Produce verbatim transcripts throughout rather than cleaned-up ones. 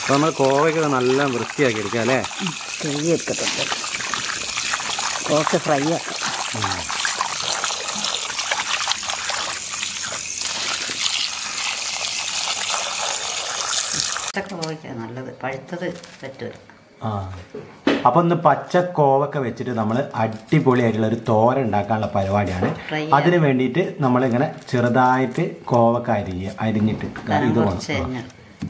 അപ്പോൾ നമ്മൾ കോവയ്ക്ക് നല്ല വൃത്തിയാക്കി എടുക്കുക അല്ലേ? ചെറിയൊക്കെ കോവയ്ക്ക് ഫ്രൈ ആക്കാം. കോവയ്ക്ക നല്ലത്, പഴുത്തത് പറ്റുക. ആ, അപ്പോൾ ഒന്ന് പച്ച കോവക്ക വെച്ചിട്ട് നമ്മൾ അടിപൊളിയായിട്ടുള്ള ഒരു തോരൻ ഉണ്ടാക്കാനുള്ള പരിപാടിയാണ്. അതിന് വേണ്ടിയിട്ട് നമ്മളിങ്ങനെ ചെറുതായിട്ട് കോവക്ക അരിയ അരിഞ്ഞിട്ട് ഇത് വേണം.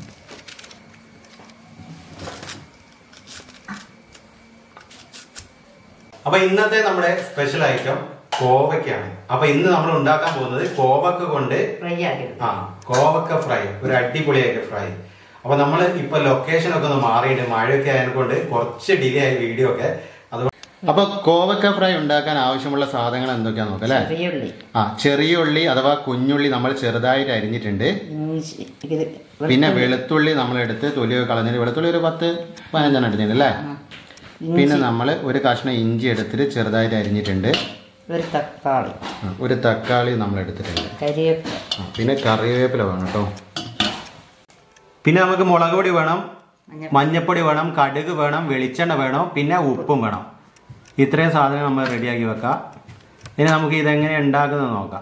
അപ്പോൾ ഇന്നത്തെ നമ്മുടെ സ്പെഷ്യൽ ഐറ്റം കോവയ്ക്കാണ്. അപ്പോൾ ഇന്ന് നമ്മൾ ഉണ്ടാക്കാൻ പോകുന്നത് കോവക്ക കൊണ്ട് ആ കോവക്ക ഫ്രൈ, ഒരു അടിപൊളിയായിട്ട് ഫ്രൈ. അപ്പൊ നമ്മൾ ഇപ്പൊ ലൊക്കേഷൻ ഒക്കെ ഒന്ന് മാറിയിട്ട് മഴയൊക്കെ ആയതുകൊണ്ട് കുറച്ച് ഡിലേ ആയി വീഡിയോ ഒക്കെ. അപ്പൊ കോവക്ക ഫ്രൈ ഉണ്ടാക്കാൻ ആവശ്യമുള്ള സാധനങ്ങൾ എന്തൊക്കെയാന്ന് നോക്കാം അല്ലേ? ആ, ചെറിയ ഉള്ളി അഥവാ കുഞ്ഞുള്ളി നമ്മൾ ചെറുതായിട്ട് അരിഞ്ഞിട്ടുണ്ട്. പിന്നെ വെളുത്തുള്ളി നമ്മൾ എടുത്ത് തൊലിയൊക്കെ കളഞ്ഞിട്ട് വെളുത്തുള്ളി ഒരു പത്ത് പതിനഞ്ചെണ്ണം എടുത്തിട്ടുണ്ട് അല്ലേ? പിന്നെ നമ്മൾ ഒരു കഷ്ണം ഇഞ്ചി എടുത്തിട്ട് ചെറുതായിട്ട് അരിഞ്ഞിട്ടുണ്ട്. ഒരു തക്കാളി ഒരു തക്കാളി നമ്മൾ എടുത്തിട്ടുണ്ട്. പിന്നെ കറിവേപ്പില വേണം കേട്ടോ. പിന്നെ നമുക്ക് മുളക് പൊടി വേണം, മഞ്ഞപ്പൊടി വേണം, കടുക് വേണം, വെളിച്ചെണ്ണ വേണം, പിന്നെ ഉപ്പും വേണം. ഇത്രയും സാധനം നമ്മൾ റെഡിയാക്കി വെക്കാം. ഇനി നമുക്ക് ഇതെങ്ങനെ ഉണ്ടാക്കുന്നത് നോക്കാം.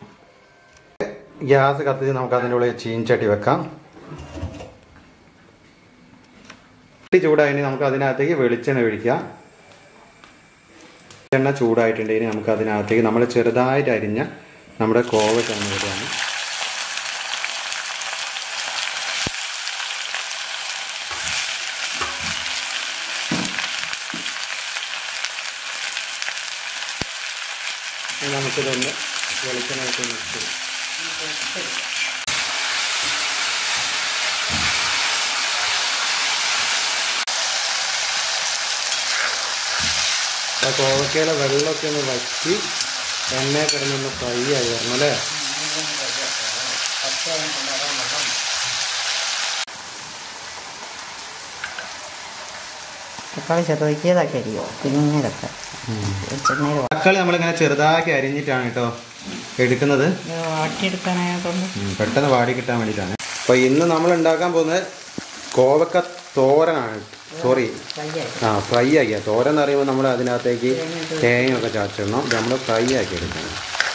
ഗ്യാസ് കത്തിച്ച് നമുക്ക് അതിൻ്റെ ഉള്ളിൽ ചീൻചട്ടി വെക്കാം. ചൂടായി നമുക്ക് അതിനകത്തേക്ക് വെളിച്ചെണ്ണ ഒഴിക്കാം. എണ്ണ ചൂടായിട്ടുണ്ട്. ഇനി നമുക്ക് അതിനകത്തേക്ക് നമ്മൾ ചെറുതായിട്ട് അരിഞ്ഞ നമ്മുടെ കോവയ്ക്കാണ് വരികയാണ്. നമുക്കിതൊന്ന് വെളിച്ചെണ്ണയൊക്കെ മിക്സ് ചെയ്യും. ആ കോവക്കയിലെ വെള്ളമൊക്കെ ഒന്ന് വറ്റി എണ്ണ കിടന്നൊന്ന് ഫ്രൈ ആയി വരണം അല്ലേ? തക്കാളി ചെറുതാക്കിയതൊക്കെ അരിയോ കുഞ്ഞതൊക്കെ. തക്കാളി നമ്മളിങ്ങനെ ചെറുതാക്കി അരിഞ്ഞിട്ടാണ് കേട്ടോ എടുക്കുന്നത്. വാട്ടിയെടുക്കാനായിട്ടുണ്ട്, പെട്ടെന്ന് വാടി കിട്ടാൻ വേണ്ടിയിട്ടാണ്. അപ്പോൾ ഇന്ന് നമ്മൾ ഉണ്ടാക്കാൻ പോകുന്നത് കോവക്ക തോരനാണ്. സോറി ആ ഫ്രൈ ആക്കിയ തോരൻ എന്ന് പറയുമ്പോൾ നമ്മൾ അതിനകത്തേക്ക് തേങ്ങയൊക്കെ ചാച്ചിടണം. ഇത് നമ്മൾ ഫ്രൈ ആക്കി എടുക്കണം.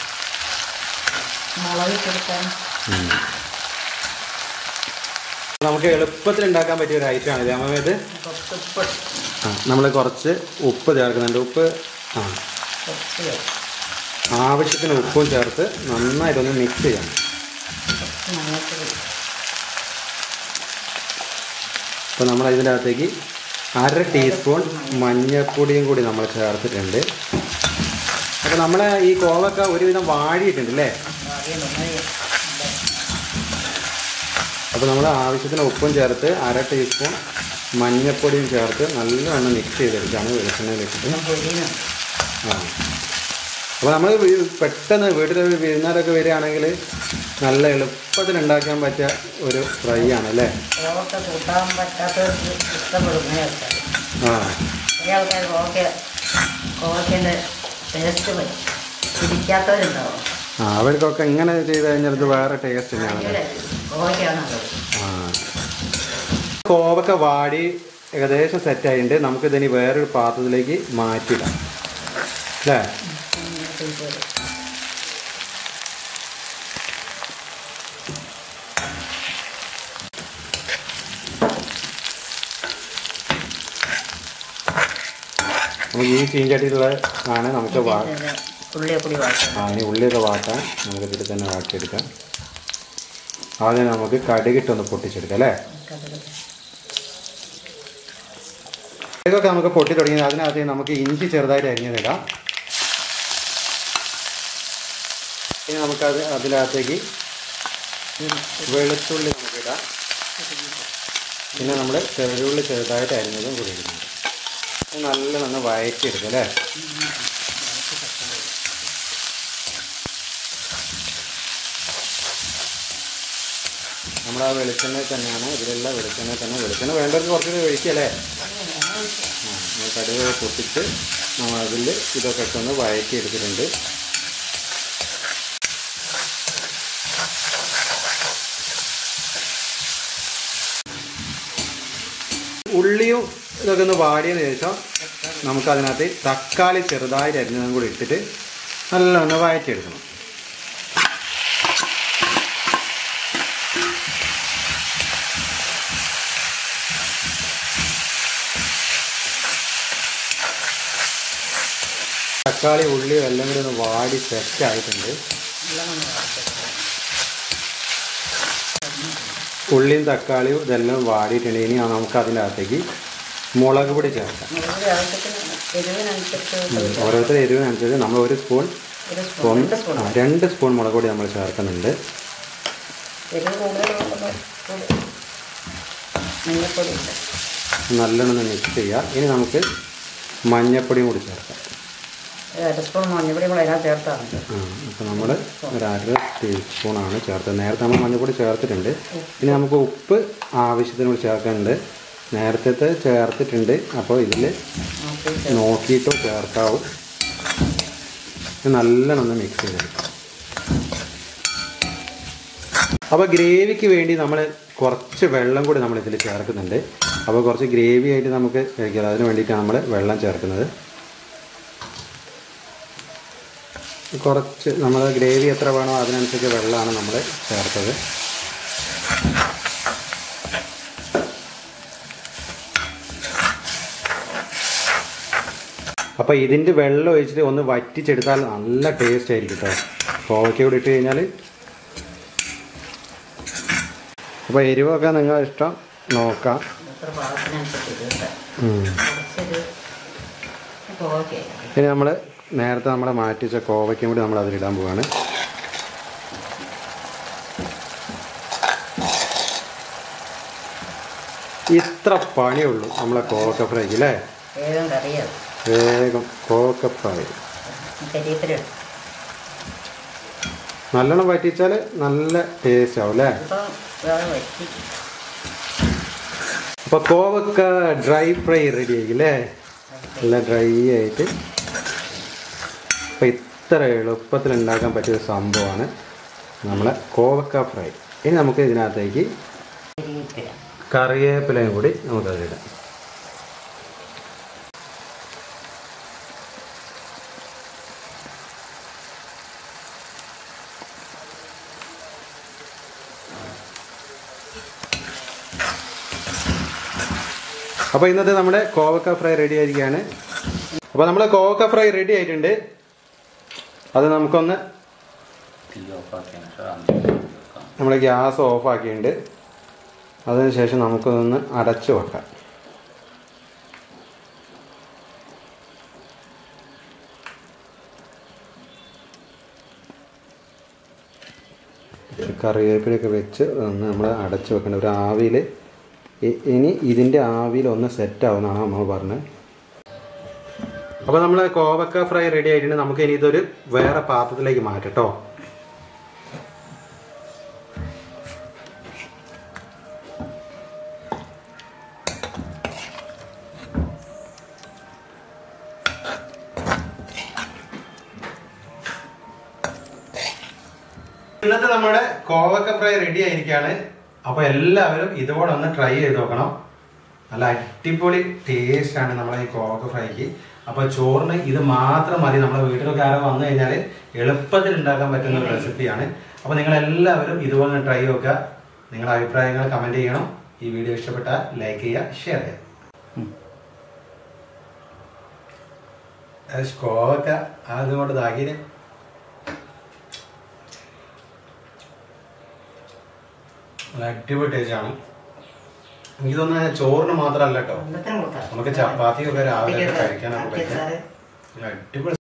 നമുക്ക് എളുപ്പത്തിൽ ഉണ്ടാക്കാൻ പറ്റിയ ഒരു ഐറ്റമാണ് ഇത്. നമ്മൾ ഇത് ആ നമ്മൾ കുറച്ച് ഉപ്പ് ചേർക്കുന്നുണ്ട്. ഉപ്പ് ആ ആവശ്യത്തിന് ഉപ്പും ചേർത്ത് നന്നായിട്ടൊന്ന് മിക്സ് ചെയ്യണം. അപ്പോൾ നമ്മൾ ഇതിൻ്റെ അകത്തേക്ക് അര ടീസ്പൂൺ മഞ്ഞൾപ്പൊടിയും കൂടി നമ്മൾ ചേർത്തിട്ടുണ്ട്. അപ്പോൾ നമ്മൾ ഈ കോവക്ക ഒരുവിധം വാടിയിട്ടുണ്ട് അല്ലേ? അപ്പോൾ നമ്മൾ ആവശ്യത്തിന് ഉപ്പും ചേർത്ത് അര ടീസ്പൂൺ മഞ്ഞൾപ്പൊടിയും ചേർത്ത് നല്ലവണ്ണം മിക്സ് ചെയ്തെടുക്കുകയാണ് വെളിച്ചെണ്ണയിൽ ഇട്ടിട്ട്. ആ അപ്പോൾ നമ്മൾ പെട്ടെന്ന് വീട്ടിൽ വിരുന്നാരൊക്കെ വരികയാണെങ്കിൽ നല്ല എളുപ്പത്തിൽ ഉണ്ടാക്കാൻ പറ്റിയ ഒരു ഫ്രൈ ആണ് അല്ലേ? ആ അവർക്കൊക്കെ ഇങ്ങനെ ചെയ്ത് കഴിഞ്ഞാൽ ഇത് വേറെ ടേസ്റ്റ് തന്നെയാണ്. ആ കോവക്ക വാടി ഏകദേശം സെറ്റായിട്ടുണ്ട്. നമുക്കിതിനി വേറൊരു പാത്രത്തിലേക്ക് മാറ്റിയിടാം അല്ലേ? നമുക്ക് ഈ ചീഞ്ചട്ടിയിലുള്ള ആണ് നമുക്ക് ആ ഇനി ഉള്ളിയൊക്കെ വാട്ടാൻ നമുക്ക് ഇതിൽ തന്നെ വാട്ടിയെടുക്കാം. ആദ്യം നമുക്ക് കടുകിട്ടൊന്ന് പൊട്ടിച്ചെടുക്കാം അല്ലേ? കടുകൊക്കെ നമുക്ക് പൊട്ടി തുടങ്ങി. അതിനകത്ത് നമുക്ക് ഇഞ്ചി ചെറുതായിട്ട് അരിഞ്ഞതിടാം. ഇനി നമുക്കത് അതിനകത്തേക്ക് വെളുത്തുള്ളി നമുക്കിടാം. പിന്നെ നമ്മൾ ചെറുള്ളി ചെറുതായിട്ട് അരിഞ്ഞതും കൂടി ഇടുന്നുണ്ട്. നല്ലോണം വഴറ്റിയെടുക്കും അല്ലേ? നമ്മൾ ആ വെളിച്ചെണ്ണ തന്നെയാണ് ഇതിലുള്ള വെളിച്ചെണ്ണ തന്നെ. വെളിച്ചെണ്ണ വേണ്ടവർക്ക് കുറച്ചുകൂടി ഒഴിക്കല്ലേ? ആ നമ്മൾ കടുക് പൊട്ടിച്ച് നമ്മൾ അതിൽ ഇതൊക്കെ ഇട്ടൊന്ന് വഴറ്റിയെടുത്തിട്ടുണ്ട്. ഉള്ളിയും ഇതൊക്കെ ഒന്ന് വാടിയതിന് ശേഷം നമുക്കതിനകത്ത് തക്കാളി ചെറുതായിട്ട് അരിഞ്ഞതും കൂടി ഇട്ടിട്ട് നല്ലോണം വഴറ്റിയെടുക്കണം. തക്കാളി ഉള്ളിയും എല്ലാം കൂടി ഒന്ന് വാടി സെറ്റ് ആയിട്ടുണ്ട്. ഉള്ളിയും തക്കാളിയും ഇതെല്ലാം വാടിയിട്ടുണ്ട്. ഇനി നമുക്ക് അതിൻ്റെ അകത്തേക്ക് മുളക് പൊടി ചേർക്കാം. ഓരോരുത്തർ എരിവിനനുസരിച്ച് നമ്മൾ ഒരു സ്പൂൺ രണ്ട് സ്പൂൺ മുളക് പൊടി നമ്മൾ ചേർക്കുന്നുണ്ട്. നല്ലോണം മിക്സ് ചെയ്യുക. ഇനി നമുക്ക് മഞ്ഞപ്പൊടിയും കൂടി ചേർക്കാം. സ്പൂൺ മഞ്ഞപ്പൊടി ചേർത്താറുണ്ട്. അപ്പോൾ നമ്മൾ ഒരു അര ടീസ്പൂണാണ് ചേർത്തത്. നേരത്തെ നമ്മൾ മഞ്ഞപ്പൊടി ചേർത്തിട്ടുണ്ട്. ഇനി നമുക്ക് ഉപ്പ് ആവശ്യത്തിന് കൂടി ചേർക്കാനുണ്ട്. നേരത്തെ ചേർത്തിട്ടുണ്ട്. അപ്പോൾ ഇതിൽ നോക്കിയിട്ട് ചേർക്കാവും. നല്ലോണം മിക്സ് ചെയ്തെടുക്കാം. അപ്പോൾ ഗ്രേവിക്ക് വേണ്ടി നമ്മൾ കുറച്ച് വെള്ളം കൂടി നമ്മൾ ഇതിൽ ചേർക്കുന്നുണ്ട്. അപ്പോൾ കുറച്ച് ഗ്രേവി ആയിട്ട് നമുക്ക് കഴിക്കാം. അതിന് വേണ്ടിയിട്ടാണ് നമ്മൾ വെള്ളം ചേർക്കുന്നത്. കുറച്ച് നമ്മൾ ഗ്രേവി എത്ര വേണോ അതിനനുസരിച്ച് വെള്ളമാണ് നമ്മൾ ചേർത്തത്. അപ്പോൾ ഇതിൻ്റെ വെള്ളം ഒഴിച്ചിട്ട് ഒന്ന് വറ്റിച്ചെടുത്താൽ നല്ല ടേസ്റ്റ് ആയിരിക്കും കേട്ടോ. കോവയ്ക്ക കൂടി ഇട്ട് കഴിഞ്ഞാൽ. അപ്പോൾ എരിവൊക്കെ നിങ്ങൾ ഇഷ്ടം നോക്കാം. ഇനി നമ്മൾ നേരത്തെ നമ്മൾ മാറ്റിച്ച കോവയ്ക്കും കൂടി നമ്മൾ അതിലിടാൻ പോവാണ്. ഇത്ര പണിയുള്ളൂ നമ്മളെ കോവക്ക ഫ്രൈക്ക് അല്ലേ? വേഗം കോവക്ക ഫ്രൈ നല്ലോണം വറ്റിച്ചാൽ നല്ല ടേസ്റ്റ് ആവും അല്ലേ? അപ്പോൾ കോവക്ക ഡ്രൈ ഫ്രൈ റെഡി ആയില്ലേ? നല്ല ഡ്രൈ ആയിട്ട്. അപ്പോൾ ഇത്ര എളുപ്പത്തിൽ ഉണ്ടാക്കാൻ പറ്റിയ സംഭവമാണ് നമ്മളെ കോവക്ക ഫ്രൈ. ഇനി നമുക്ക് ഇതിനകത്തേക്ക് കറിവേപ്പിലയും കൂടി നമുക്കതിലിടാം. അപ്പോൾ ഇന്നത്തെ നമ്മുടെ കോവക്ക ഫ്രൈ റെഡി ആയിരിക്കുകയാണ്. അപ്പോൾ നമ്മൾ കോവക്ക ഫ്രൈ റെഡി ആയിട്ടുണ്ട്. അത് നമുക്കൊന്ന് നമ്മൾ ഗ്യാസ് ഓഫാക്കിയിട്ടുണ്ട്. അതിനുശേഷം നമുക്കൊന്ന് അടച്ചു വെക്കാം. കറിവേപ്പിലൊക്കെ വെച്ച് ഒന്ന് നമ്മൾ അടച്ചു വെക്കേണ്ട. ഒരു ആവിയിൽ ഇനി ഇതിൻ്റെ ആവിയിൽ ഒന്ന് സെറ്റ് ആവുമെന്നാണ് നമ്മൾ പറഞ്ഞത്. അപ്പോൾ നമ്മൾ കോവക്ക ഫ്രൈ റെഡി ആയിട്ടുണ്ട്. നമുക്ക് ഇനി ഇതൊരു വേറെ പാത്രത്തിലേക്ക് മാറ്റട്ടോ. ഇന്നത്തെ നമ്മുടെ കോവക്ക ഫ്രൈ റെഡി ആയിരിക്കുകയാണ്. അപ്പോൾ എല്ലാവരും ഇതോടെ ഒന്ന് ട്രൈ ചെയ്ത് നോക്കണം. നല്ല അടിപൊളി ടേസ്റ്റാണ് നമ്മളെ ഈ കോവക്ക ഫ്രൈക്ക്. അപ്പോൾ ചോറിന് ഇത് മാത്രം മതി. നമ്മുടെ വീട്ടിലൊക്കെ ആരോ വന്നു കഴിഞ്ഞാൽ എളുപ്പത്തിൽ ഉണ്ടാക്കാൻ പറ്റുന്ന ഒരു റെസിപ്പിയാണ്. അപ്പോൾ നിങ്ങളെല്ലാവരും ഇതുപോലെ ട്രൈ നോക്കുക. നിങ്ങളുടെ അഭിപ്രായങ്ങൾ കമൻറ്റ് ചെയ്യണം. ഈ വീഡിയോ ഇഷ്ടപ്പെട്ടാൽ ലൈക്ക് ചെയ്യുക, ഷെയർ ചെയ്യുക. കോവക്ക അതുകൊണ്ട് ഇതാക്കിയിട്ട് നല്ല അടിപൊളി ടേസ്റ്റാണ്. എനിക്ക് തോന്നുന്നത് ചോറിന് മാത്രമല്ല കേട്ടോ, നമുക്ക് ചപ്പാത്തിയൊക്കെ രാവിലെ കഴിക്കാനൊക്കെ പറ്റും. അടിപൊളി.